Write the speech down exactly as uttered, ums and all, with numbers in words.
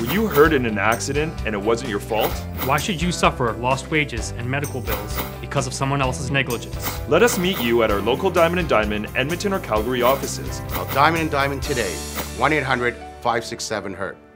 you hurt in an accident and it wasn't your fault? Why should you suffer lost wages and medical bills because of someone else's negligence? Let us meet you at our local Diamond and Diamond Edmonton or Calgary offices. Call Diamond and Diamond today, one eight hundred, five six seven, H U R T.